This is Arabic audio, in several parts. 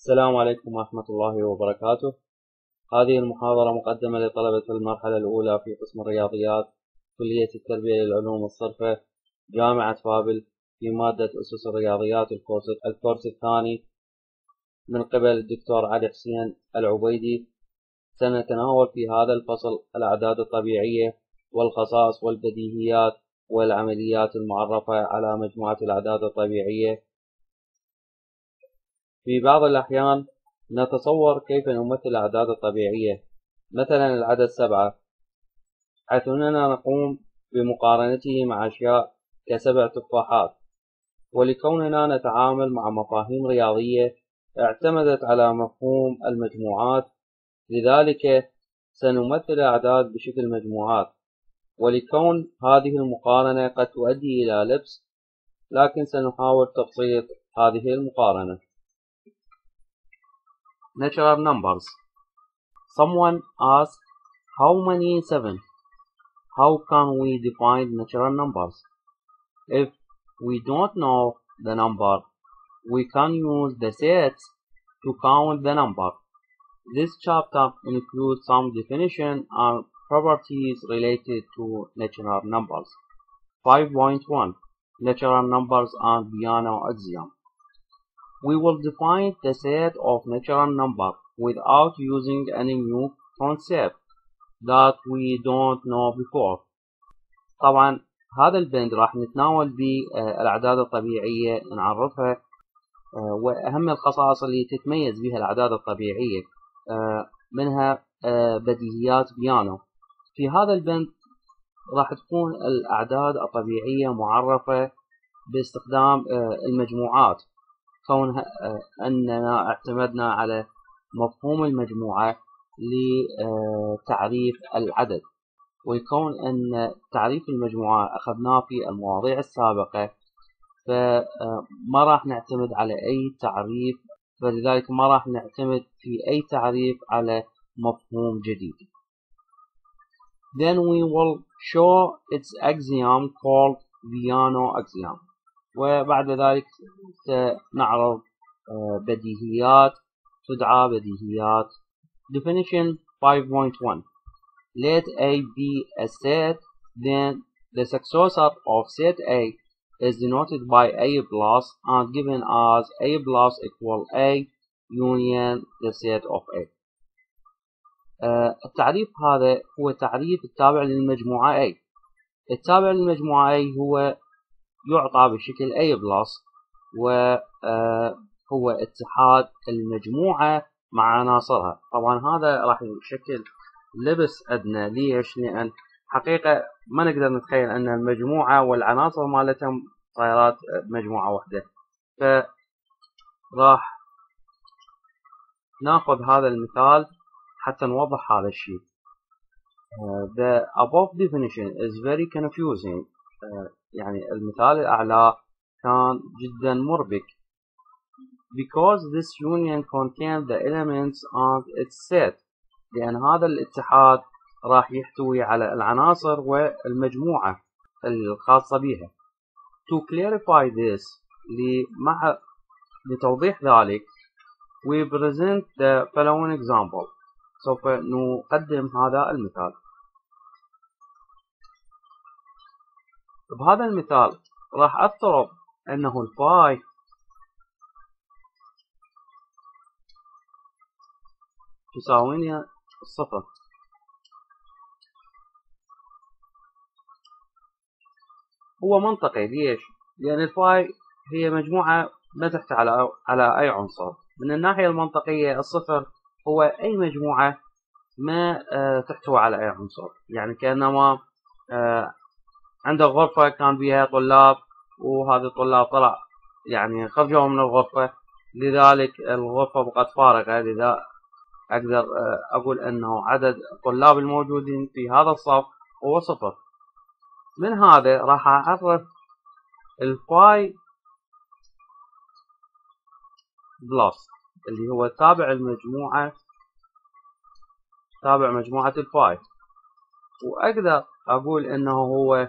السلام عليكم ورحمة الله وبركاته. هذه المحاضرة مقدمة لطلبة المرحلة الأولى في قسم الرياضيات كلية التربية للعلوم الصرفة جامعة بابل في مادة أسس الرياضيات الكورس الثاني من قبل الدكتور علي حسين العبيدي. سنتناول في هذا الفصل الأعداد الطبيعية والخصائص والبديهيات والعمليات المعرفة على مجموعة الأعداد الطبيعية. في بعض الأحيان نتصور كيف نمثل الأعداد الطبيعية، مثلا العدد 7، حيث أننا نقوم بمقارنته مع أشياء ك7 تفاحات، ولكوننا نتعامل مع مفاهيم رياضية اعتمدت على مفهوم المجموعات، لذلك سنمثل الأعداد بشكل مجموعات. ولكون هذه المقارنة قد تؤدي إلى لبس، لكن سنحاول تبسيط هذه المقارنة. Natural numbers. Someone asked, how many 7? How can we define natural numbers? If we don't know the number, we can use the sets to count the number. This chapter includes some definition and properties related to natural numbers. 5.1 Natural numbers and Peano axiom. We will define the set of natural numbers without using any new concept that we don't know before. طبعا هذا البند راح نتناول بالأعداد الطبيعية، نعرفها وأهم الخصائص اللي تتميز بها الأعداد الطبيعية، منها بديهيات بيانو. في هذا البند راح تكون الأعداد الطبيعية معرفة باستخدام المجموعات، كونها أننا اعتمدنا على مفهوم المجموعة لتعريف العدد، ويكون أن تعريف المجموعة أخذناه في المواضيع السابقة، فما راح نعتمد على أي تعريف، فلذلك ما راح نعتمد في أي تعريف على مفهوم جديد. Then we will show its axiom called Peano axiom. وبعد ذلك سنعرض بديهيات تدعى بديهيات. Definition 5.1. Let A be a set, then the successor of set A is denoted by A plus and given as A plus equal A union the set of A. التعريف هذا هو تعريف التابع للمجموعة A. التابع للمجموعة A هو يعطى بشكل A plus، وهو اتحاد المجموعة مع عناصرها. طبعا هذا راح يشكل لبس أدنى. ليش؟ لأن حقيقة ما نقدر نتخيل أن المجموعة والعناصر مالتهم صايرات مجموعة واحدة، فراح ناخذ هذا المثال حتى نوضح هذا الشيء. The above definition is very confusing. يعني المثال الأعلى كان جدا مربك. Because this union contains the elements of its set. لأن هذا الاتحاد راح يحتوي على العناصر والمجموعة الخاصة بها. To clarify this, لتوضيح ذلك, we present the following example. سوف نقدم هذا المثال. بهذا المثال راح أفترض أنه الفاي تساويني 0. هو منطقي. ليش؟ لأن الفاي هي مجموعة ما تحتوي على أي عنصر. من الناحية المنطقية الصفر هو أي مجموعة ما تحتوي على أي عنصر. يعني كأنما عندك غرفة كان بها طلاب، وهذه الطلاب طلع يعني خرجوا من الغرفة، لذلك الغرفة بقت فارغة. لذا أقدر أقول أنه عدد الطلاب الموجودين في هذا الصف هو 0. من هذا راح أعرف الفاي بلس اللي هو تابع المجموعة، تابع مجموعة الفاي، وأقدر أقول أنه هو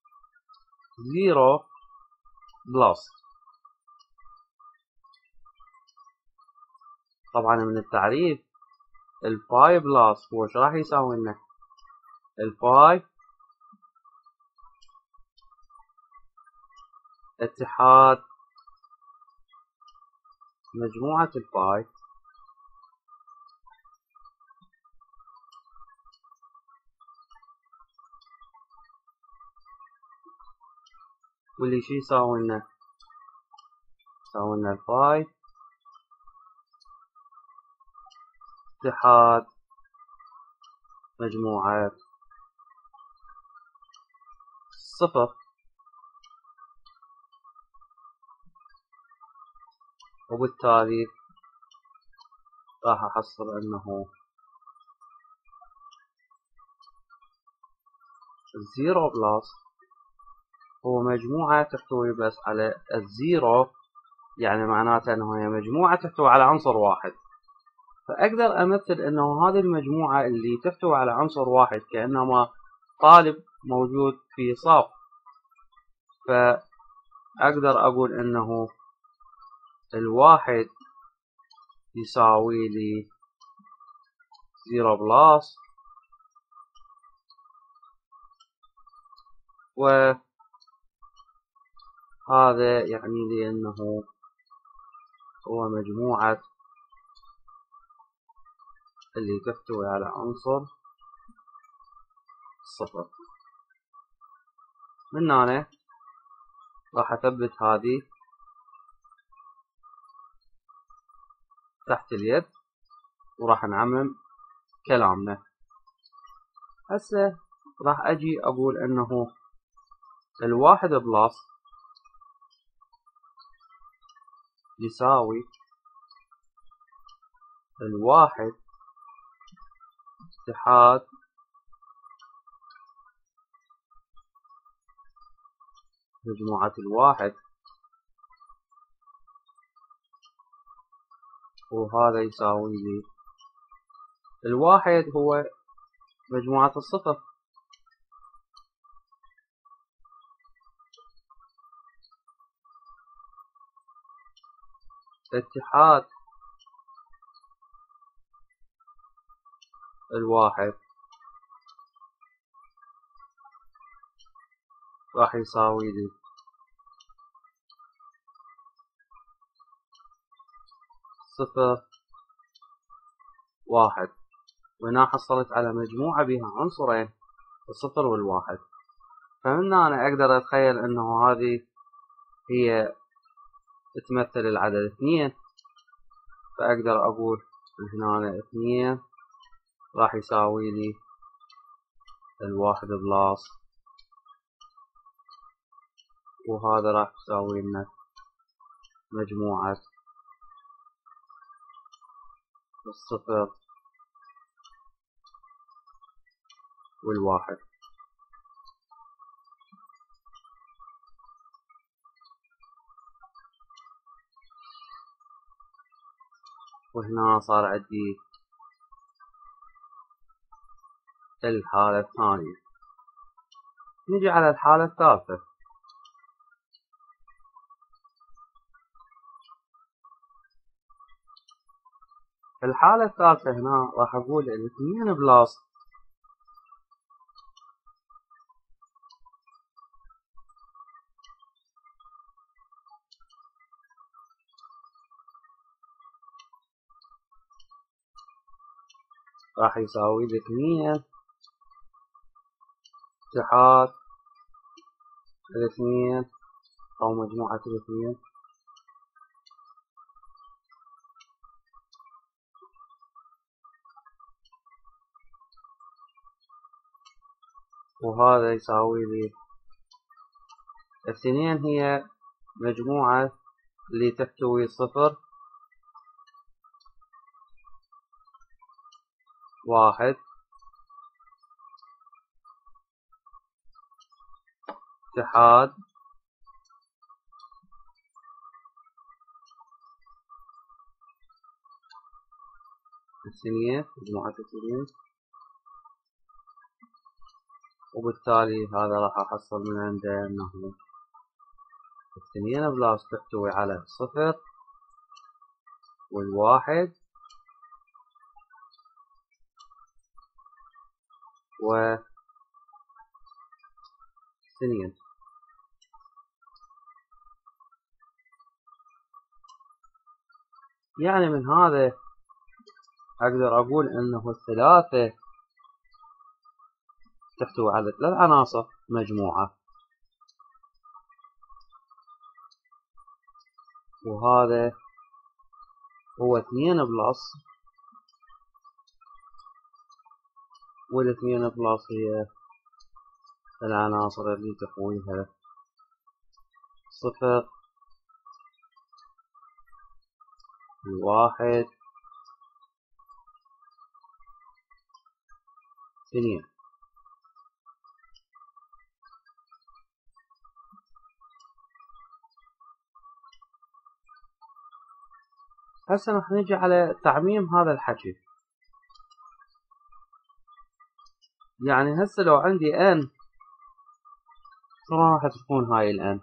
0 بلس. طبعا من التعريف الباي بلس هو شو راح يساوي لنا؟ الباي اتحاد مجموعة الباي واللي شو يساوي لنا؟ يساوي لنا الباي اتحاد مجموعة صفر. وبالتالي راح أحصل أنه الزيرو بلس هو مجموعة تحتوي بس على الزيرو، يعني معناته أنه هي مجموعة تحتوي على عنصر واحد. فأقدر أمثل أنه هذه المجموعة اللي تحتوي على عنصر واحد كأنما طالب موجود في صف، فأقدر أقول أنه الواحد يساوي لي زيرو بلس، وهذا يعني لي أنه هو مجموعة اللي تحتوي على عنصر صفر. من هنا راح أثبت هذه تحت اليد وراح نعمم كلامنا. هسه راح أجي أقول أنه الواحد بلس يساوي الواحد اتحاد مجموعة الواحد، وهذا يساوي لي الواحد هو مجموعة الصفر، اتحاد الواحد راح يساوي لي صفر واحد. وهنا حصلت على مجموعة بها عنصرين الصفر والواحد. فمن هنا أقدر أتخيل أنه هذه هي تمثل العدد 2، فأقدر أقول هنا 2 راح يساوي لي الواحد بلس، وهذا راح يساوي لنا مجموعة الصفر والواحد. وهنا صار عندي الحالة الثانية. نجي على الحالة الثالثة. الحالة الثالثة هنا راح أقول 2 بلس راح يساوي لي 2 اتحاد 2 أو مجموعة 2، وهذا يساوي لي 2 هي مجموعة اللي تحتوي صفر واحد اتحاد 2 مجموعة 2، وبالتالي هذا راح أحصل من عنده أنه 2 بلس تحتوي على صفر والواحد 2. يعني من هذا أقدر أقول أنه الثلاثة تحتوي على 3 عناصر مجموعة، وهذا هو 2 بلس، وال2 بلس هي العناصر اللي تحويها 0 1 2. هسه راح نجي على تعميم هذا الحكي. يعني هسه لو عندي n، شلون راح تكون هاي n؟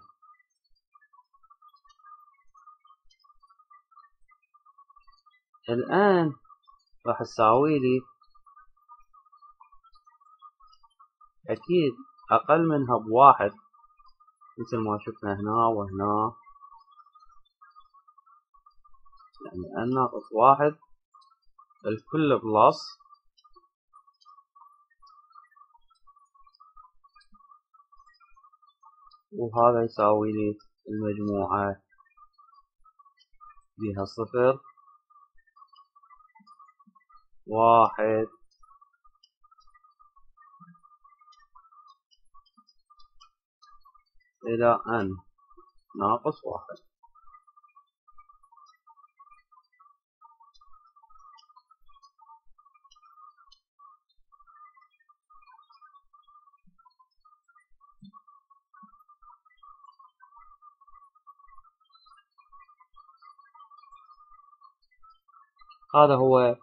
n راح تساوي لي أكيد أقل منها ب1، مثل ما شفنا هنا وهنا، يعني n ناقص 1 الكل بلس، وهذا يساوي لي المجموعة بها 0 1 إلى n ناقص 1. هذا هو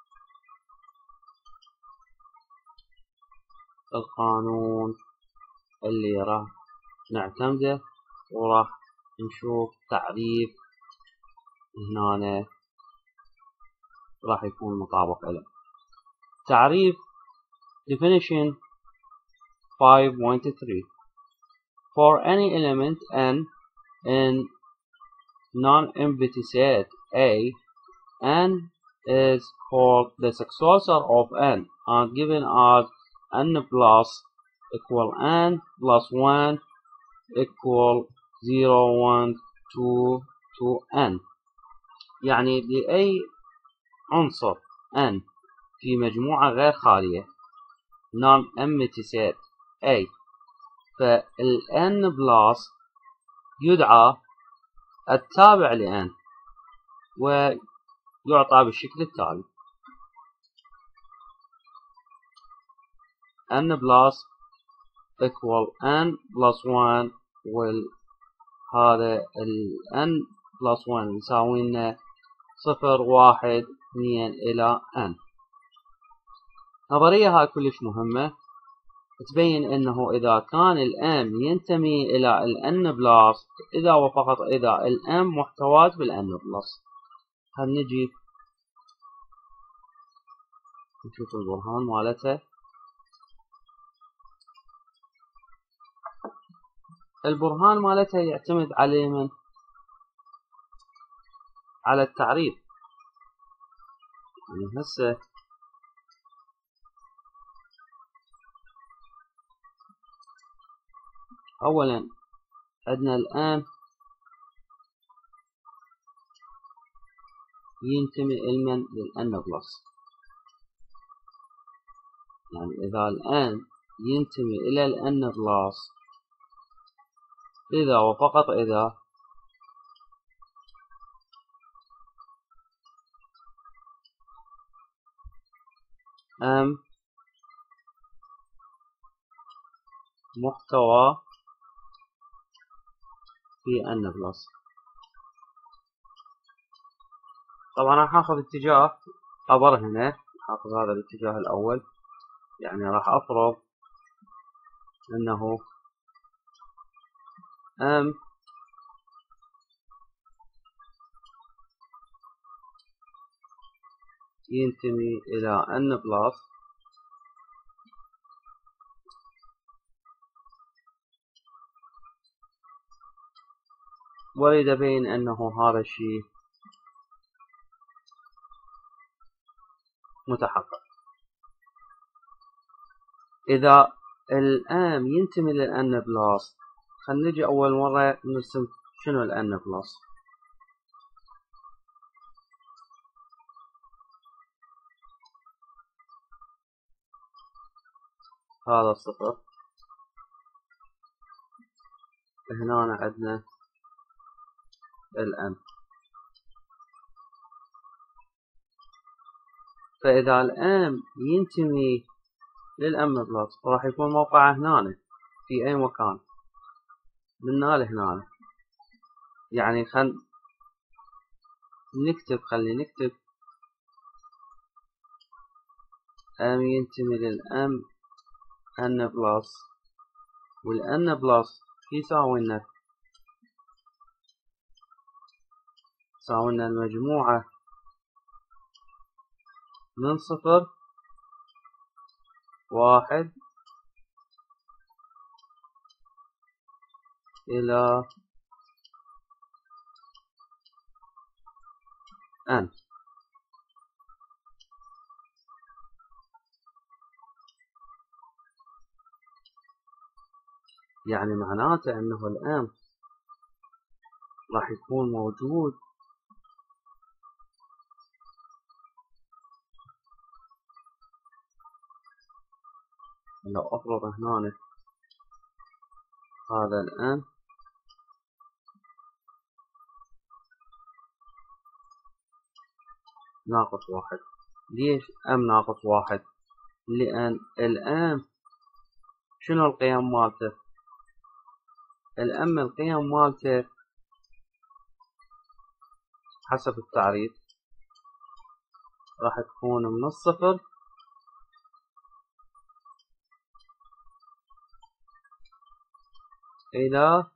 القانون اللي راح نعتمده، وراح نشوف تعريف هنا راح يكون مطابق له. تعريف definition 5.3 for any element n in non-empty set A, n is called the successor of n and given as n plus equal n plus 1 equal 0 1 2 2 n. يعني لأي عنصر n في مجموعة غير خالية non-empty set A، فال n plus يدعى التابع ل n، ويعطى بالشكل التالي: n plus equal n plus 1، وهذا ال n plus 1 يساوي لنا 0 1 2 إلى n. نظرية هاي كلش مهمة، تبين انه اذا كان ال m ينتمي الى ال n بلس اذا وفقط اذا ال m محتوات بال n بلس. هنجي نشوف البرهان مالتها. البرهان مالتها يعتمد على من؟ على التعريف. يعني هسه اولا عندنا الان ينتمي المن للان بلس، يعني اذا الان ينتمي الى الان بلس اذا وفقط اذا m محتوى في n بلس. طبعا راح اخذ اتجاه ابر هنا، اخذ هذا الاتجاه الاول، يعني راح افرض انه m ينتمي الى n بلس وأريد أبين أنه هذا الشيء متحقق. إذا الأم ينتمي للأن بلس، خلينا نجي أول مرة نرسم شنو الأن بلس. هذا الصفر، هنا عندنا الأم. فإذا الأم ينتمي للأم بلس راح يكون موقعه هنا في أي مكان من هنا لهنا. يعني خلينا نكتب أم ينتمي للأم أن بلس، والأن بلس يساوي لنا المجموعة من 0 1 إلى n. يعني معناته أنه الآن راح يكون موجود لو أفرض هنا هذا الآن ناقص 1. ليش أم ناقص 1؟ لأن الآن شنو القيم مالته؟ الأم القيم مالته حسب التعريف راح تكون من 0 إلى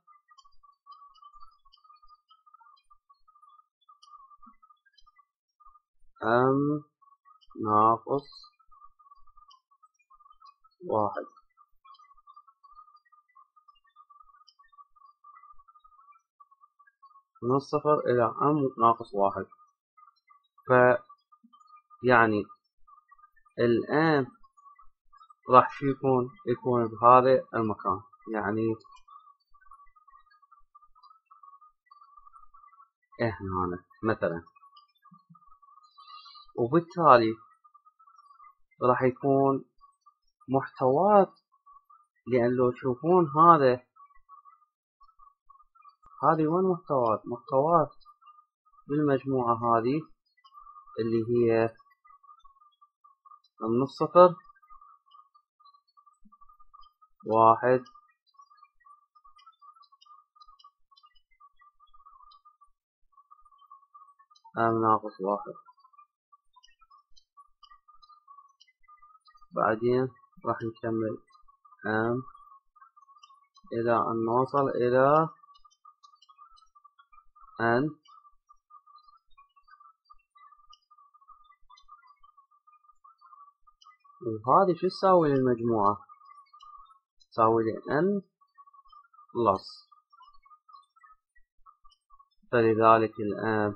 أم ناقص 1. من 0 إلى أم ناقص 1. فيعني الآن راح شو يكون بهذا المكان، يعني هنا مثلا. وبالتالي راح يكون محتوات، لأن لو تشوفون هذه وين محتوات بالمجموعة هذه اللي هي من 0 1 أم ناقص 1. بعدين راح نكمل أم إلى أن نوصل إلى n. وهذه شو تساوي للمجموعة؟ تساوي لي n بلس. فلذلك الآن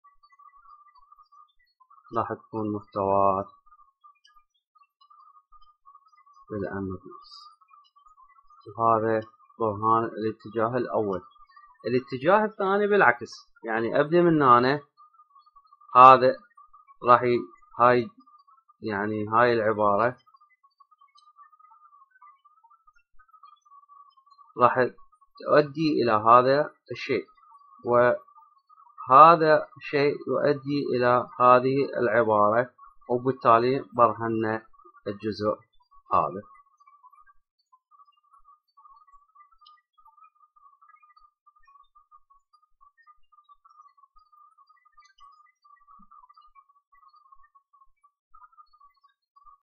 راح تكون محتوات بالn بلس. وهذا برهان الاتجاه الأول. الاتجاه الثاني بالعكس، يعني أبدأ من هنا. هذا راح هاي العبارة راح تؤدي إلى هذا الشيء، وهذا الشيء يؤدي إلى هذه العبارة، وبالتالي برهنا الجزء هذا.